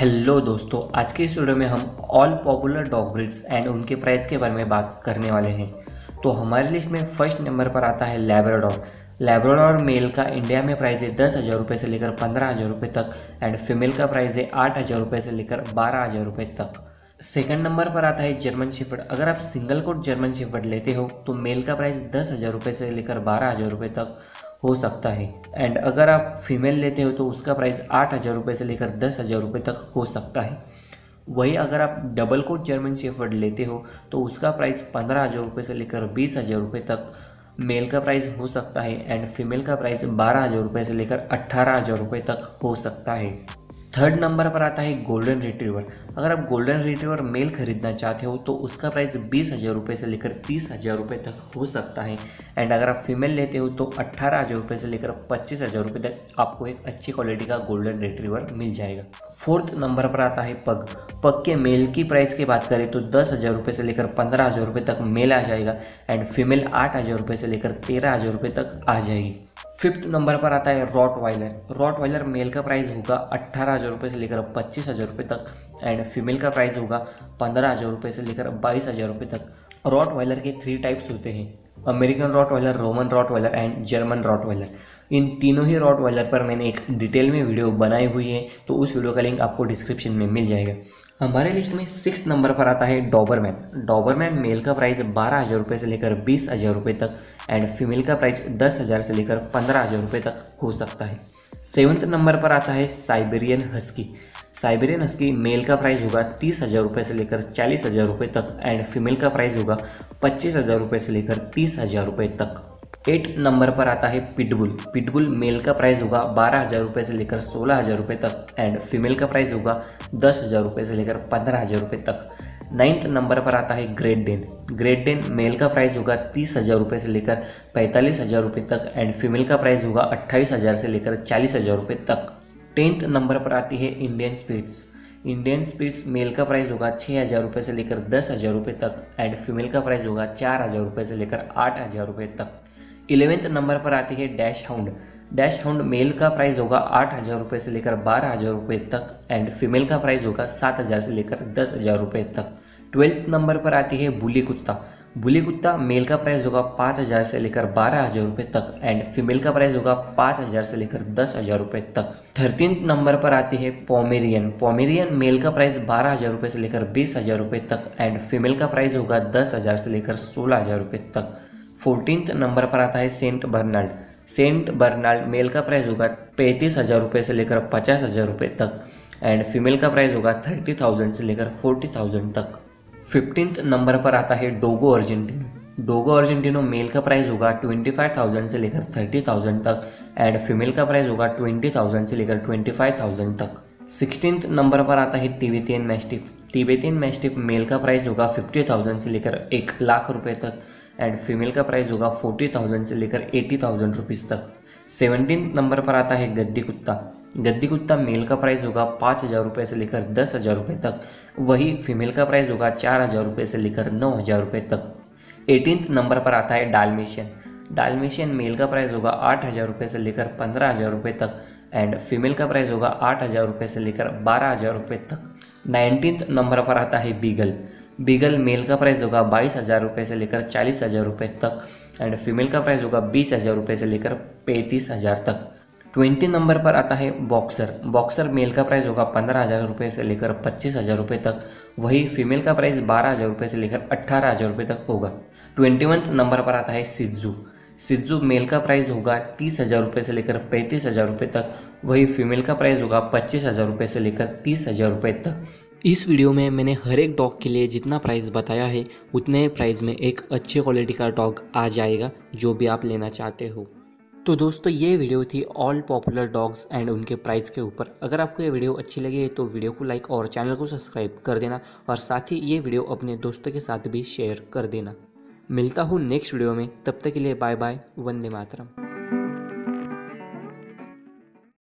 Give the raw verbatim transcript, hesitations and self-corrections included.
Hello दोस्तों, आज के इस वीडियो में हम all popular dog breeds and उनके प्राइस के बारे में बात करने वाले हैं। तो हमारी लिस्ट में फर्स्ट नंबर पर आता है लैब्राडोर। लैब्राडोर मेल का इंडिया में प्राइस है दस हज़ार रुपये से लेकर पंद्रह हज़ार रुपये तक एंड फीमेल का प्राइस है आठ हज़ार रुपये से लेकर बारह हज़ार रुपये तक। सेकंड नंबर पर आता है जर्मन शेफर्ड। अगर आप सिंगल कोट जर्मन शेफर्ड लेते हो तो मेल का प्राइस दस हज़ार रुपये से लेकर बारह हज़ार रुपये तक हो सकता है एंड अगर आप फीमेल लेते हो तो उसका प्राइस आठ हज़ार रुपये से लेकर दस हज़ार रुपये तक हो सकता है। वही अगर आप डबल कोट जर्मन शेफर्ड लेते हो तो उसका प्राइस पंद्रह हज़ार रुपये से लेकर बीस हज़ार रुपये तक मेल का प्राइस हो सकता है एंड फीमेल का प्राइस बारह हज़ार रुपये से लेकर अट्ठारह हज़ार रुपये तक हो सकता है। थर्ड नंबर पर आता है गोल्डन रिट्रीवर। अगर आप गोल्डन रिट्रीवर मेल खरीदना चाहते हो तो उसका प्राइस बीस हज़ार रुपये से लेकर तीस हज़ार रुपये तक हो सकता है एंड अगर आप फीमेल लेते हो तो अट्ठारह हज़ार रुपये से लेकर पच्चीस हज़ार रुपये तक आपको एक अच्छी क्वालिटी का गोल्डन रिट्रीवर मिल जाएगा। फोर्थ नंबर पर आता है पग। पग के मेल की प्राइस की बात करें तो दस हज़ार रुपये से लेकर पंद्रह हज़ार रुपये तक मेल आ जाएगा एंड फीमेल आठ हज़ार रुपये से लेकर तेरह हज़ार रुपये तक आ जाएगी। फिफ्थ नंबर पर आता है रॉटवाइलर। रॉटवाइलर मेल का प्राइस होगा अट्ठारह हज़ार रुपये से लेकर पच्चीस हज़ार रुपये तक एंड फीमेल का प्राइस होगा पंद्रह हज़ार रुपये से लेकर बाईस हज़ार रुपये तक। रॉटवाइलर के थ्री टाइप्स होते हैं, American Rottweiler, Roman Rottweiler and German Rottweiler. इन तीनों ही रॉटवाइलर पर मैंने एक डिटेल में वीडियो बनाई हुई है, तो उस वीडियो का लिंक आपको डिस्क्रिप्शन में मिल जाएगा। हमारे लिस्ट में सिक्स नंबर पर आता है डॉबरमैन। डॉबरमैन मेल का प्राइस बारह हज़ार रुपये से लेकर बीस हज़ार रुपये तक एंड फीमेल का प्राइस दस हज़ार से लेकर पंद्रह हज़ार रुपये तक हो सकता है। सेवन्थ नंबर पर आता है Siberian husky. Siberian husky male का प्राइस होगा तीस हज़ार रुपये से लेकर चालीस हज़ार रुपये तक एंड फीमेल का प्राइस होगा पच्चीस हज़ार रुपये से लेकर तीस हज़ार रुपये तक। एट नंबर पर आता है पिटबुल। पिटबुल मेल का प्राइस होगा बारह हज़ार रुपये से लेकर सोलह हज़ार रुपये तक एंड फीमेल का प्राइस होगा दस हज़ार रुपये से लेकर पंद्रह हज़ार रुपये तक। नाइन्थ नंबर पर आता है Great Dane. Great Dane male का प्राइस होगा तीस हज़ार रुपये से लेकर पैंतालीस हज़ार रुपये तक एंड फीमेल का प्राइस होगा अट्ठाईस हज़ार से लेकर चालीस हज़ार रुपये तक। टेंथ नंबर पर आती है Indian spitz. Indian spitz male का प्राइस होगा छः हज़ार रुपये से लेकर दस हज़ार रुपये तक एंड फीमेल का प्राइस होगा चार हज़ार रुपये से लेकर आठ हज़ार रुपये तक। इलेवेंथ नंबर पर आती है dachshund. Dachshund male का प्राइस होगा आठ हज़ार रुपये से लेकर बारह हज़ार रुपये तक एंड फीमेल का प्राइस होगा सात हज़ार से लेकर दस हज़ार रुपये तक। ट्वेल्थ नंबर पर आती है बुली कुत्ता। बुली कुत्ता मेल का प्राइस होगा पाँच हज़ार से लेकर बारह हज़ार रुपये तक एंड फीमेल का प्राइस होगा पाँच हज़ार से लेकर दस हज़ार रुपये तक। थर्टीन नंबर पर आती है पोमेरियन। पोमेरियन मेल का प्राइस बारह हज़ार रुपये से लेकर बीस हज़ार रुपये तक एंड फीमेल का प्राइस होगा दस हज़ार से लेकर सोलह हज़ार रुपये तक। फोर्टीनथ नंबर पर आता है Saint Bernard. Saint Bernard male का प्राइस होगा पैंतीस हज़ार रुपये से लेकर पचास हज़ार रुपये तक एंड फीमेल का प्राइस होगा थर्टी थाउजेंड से लेकर फोर्टी थाउजेंड तक। फिफ्टींथ नंबर पर आता है Dogo Argentino. Dogo Argentino male का प्राइस होगा ट्वेंटी फाइव थाउजेंड से लेकर थर्टी थाउजेंड तक एंड फीमेल का प्राइस होगा ट्वेंटी थाउजेंड से लेकर ट्वेंटी फाइव थाउजेंड तक। सिक्सटीन्थ नंबर पर आता है Tibetan mastiff. Tibetan mastiff male का प्राइस होगा फिफ्टी थाउजेंड से लेकर एक लाख रुपये तक एंड फीमेल का प्राइस होगा फोर्टी थाउजेंड से लेकर एटी थाउजेंड रुपीज़ तक। सेवनटीन नंबर पर आता है गद्दी कुत्ता। गद्दी कुत्ता मेल का प्राइस होगा पाँच हज़ार रुपये से लेकर दस हज़ार रुपये तक, वही फीमेल का प्राइस होगा चार हज़ार रुपये से लेकर नौ हज़ार रुपये तक। एटीनथ नंबर पर आता है डालमेशियन। डालमेशियन मेल का प्राइस होगा आठ हज़ार रुपये से लेकर पंद्रह हज़ार रुपये तक एंड फीमेल का प्राइस होगा आठ हज़ार रुपये से लेकर बारह हज़ार रुपये तक। नाइनटीन्थ नंबर पर आता है बीगल। बीगल मेल का प्राइस होगा बाईस हज़ार रुपये से लेकर चालीस हज़ार रुपये तक एंड फीमेल का प्राइस होगा बीस हज़ार रुपये से लेकर पैंतीस हज़ार तक। ट्वेंटी नंबर पर आता है बॉक्सर। बॉक्सर मेल का प्राइस होगा पंद्रह हज़ार रुपये से लेकर पच्चीस हज़ार रुपये तक, वही फीमेल का प्राइस बारह हज़ार रुपये से लेकर अट्ठारह हज़ार रुपये तक होगा। ट्वेंटी वन नंबर पर आता है सिज्जू। सिज्जू मेल का प्राइस होगा तीस हज़ार रुपये से लेकर पैंतीस हज़ार रुपये तक, वही फीमेल का प्राइस होगा पच्चीस हज़ार रुपये से लेकर तीस हज़ार रुपये तक। इस वीडियो में मैंने हर एक डॉग के लिए जितना प्राइस बताया है उतने प्राइस में एक अच्छे क्वालिटी का डॉग आ जाएगा जो भी आप लेना चाहते हो। तो दोस्तों ये वीडियो थी ऑल पॉपुलर डॉग्स एंड उनके प्राइस के ऊपर। अगर आपको ये वीडियो अच्छी लगी तो वीडियो को लाइक और चैनल को सब्सक्राइब कर देना और साथ ही ये वीडियो अपने दोस्तों के साथ भी शेयर कर देना। मिलता हूँ नेक्स्ट वीडियो में, तब तक के लिए बाय बाय, वंदे मातरम।